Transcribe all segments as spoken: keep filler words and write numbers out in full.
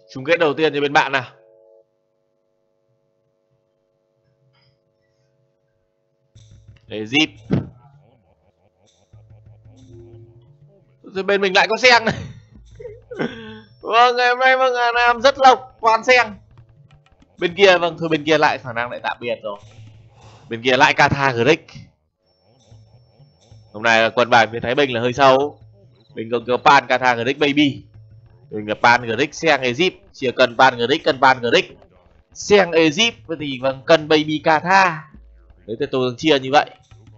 Chung kết đầu tiên cho bên bạn nào. Egypt. Rồi bên mình lại có Seng này. Vâng, ngày hôm nay vâng làm rất lộc toàn Seng. Bên kia vâng thôi bên kia lại khả năng lại tạm biệt rồi. Bên kia lại Qatar Greek. Hôm nay là quân bài phía Thái Bình là hơi sâu. Mình còn có Pan Qatar Greek baby. Mình là Pan Greek Seng Egypt, chỉ cần Pan Greek cần Pan Greek. Seng Egypt thì vâng cần baby Qatar. Đấy thì tôi chia như vậy.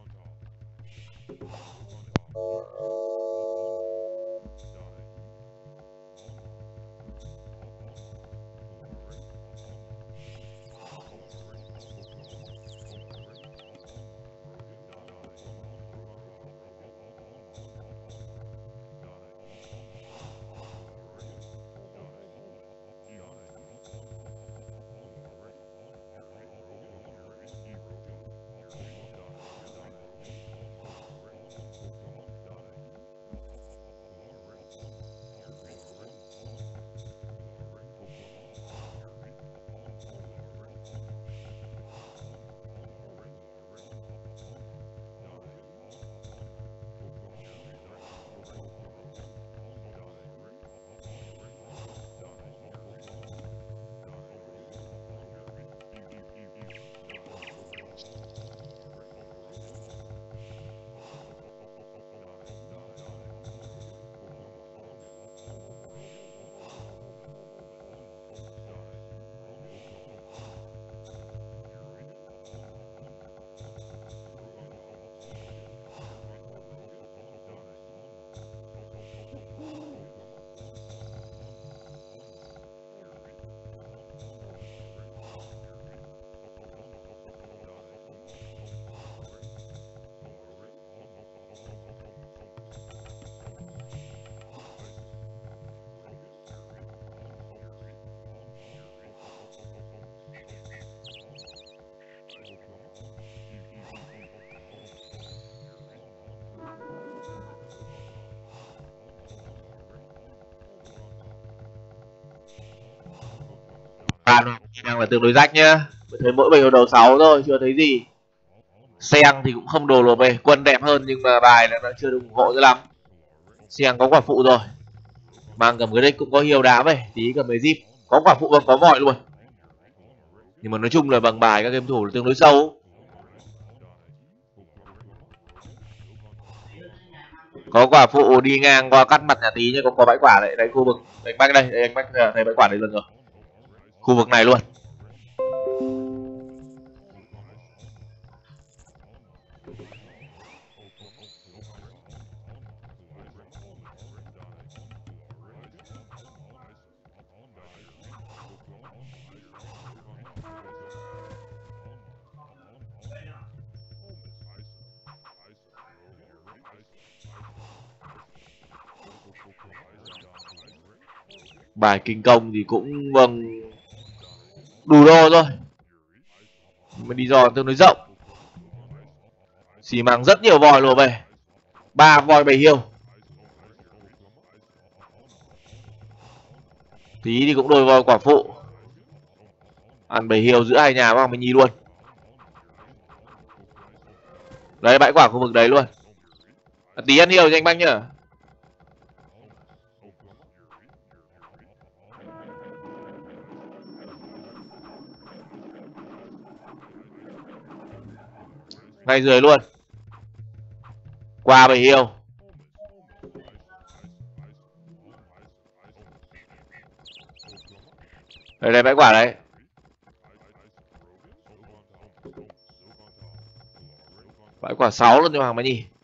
Đang là tương đối rách nhá. Thấy mỗi bầy đầu sáu thôi, chưa thấy gì. Seng thì cũng không đồ lột về, quân đẹp hơn nhưng mà bài là nó chưa được ủng hộ cho lắm. Seng có quả phụ rồi. Mang cầm cái đấy cũng có hiêu đá về, tí cầm Egypt có quả phụ và có vòi luôn. Nhưng mà nói chung là bằng bài các game thủ là tương đối sâu. Có quả phụ đi ngang qua cắt mặt nhà tí nhưng có có bãi quả đấy, đấy khu vực đánh bách đây, đây anh bách thấy bãi quả đây luôn rồi. Khu vực này luôn. Bài kinh công thì cũng vâng đủ đô thôi. Mà đi dò tương đối rộng. Xì mang rất nhiều vòi lùa về. Ba vòi bảy hiêu. Tí thì cũng đôi vòi quả phụ. Ăn bảy hiêu giữa hai nhà vào mình nhì luôn. Đấy bãi quả khu vực đấy luôn. À, tí ăn hiêu cho anh Bách nhá. Ngay dưới luôn. Qua bảy hiêu. Đây đây bãi quả đấy. Bãi quả sáu luôn cho Hoàng Mai Nhi.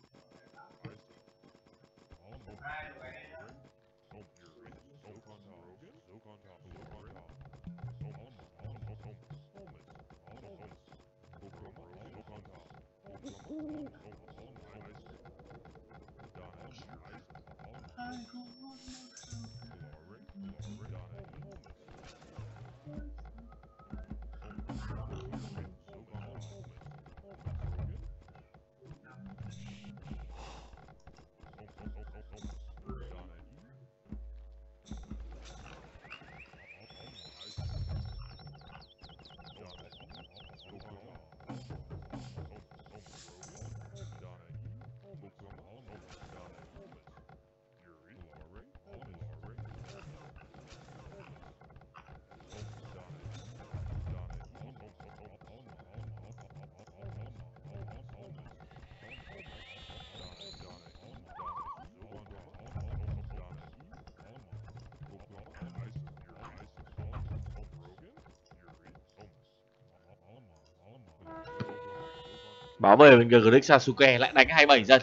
Báo về bên kia Grick Sasuke lại đánh hai mươi bảy dân.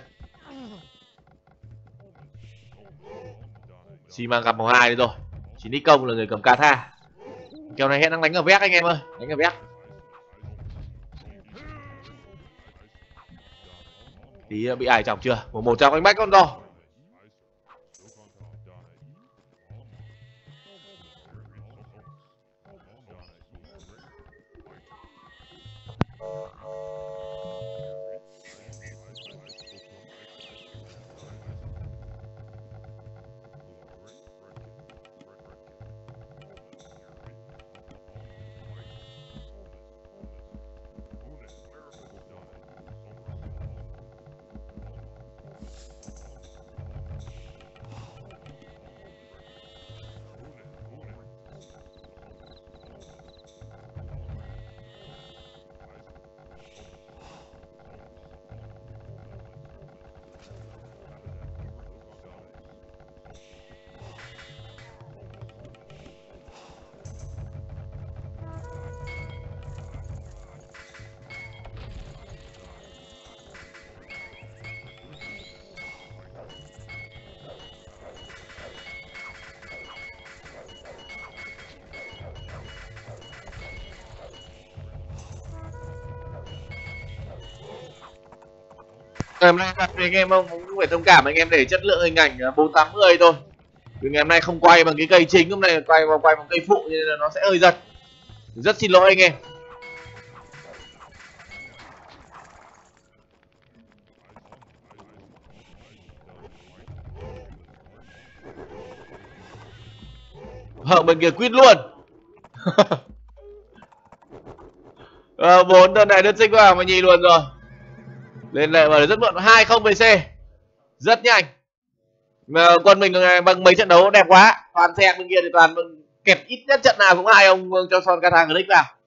Xi-man gặp màu hai đấy rồi. Chỉ đi công là người cầm Katha. Kèo này hiện đang đánh ở vét anh em ơi, đánh ở vét. Tí bị ải chọc chưa? Một một trong anh bách con to. Ngày hôm nay đặt với anh em không cũng phải thông cảm anh em để chất lượng hình ảnh bốn tám mươi thôi. Vì ngày hôm nay không quay bằng cái cây chính, hôm nay quay vào quay bằng cây phụ nên là nó sẽ hơi giật. Rất xin lỗi anh em. Hợ bên kia quýt luôn. à, bốn tuần này đất sinh vào mà nhì luôn rồi. Lên lại mà rất muộn. Hai không về C. Rất nhanh. Mà quân mình bằng mấy trận đấu đẹp quá. Toàn xe bên kia thì toàn kẹp ít nhất trận nào cũng hai ông cho son Katha Grick vào.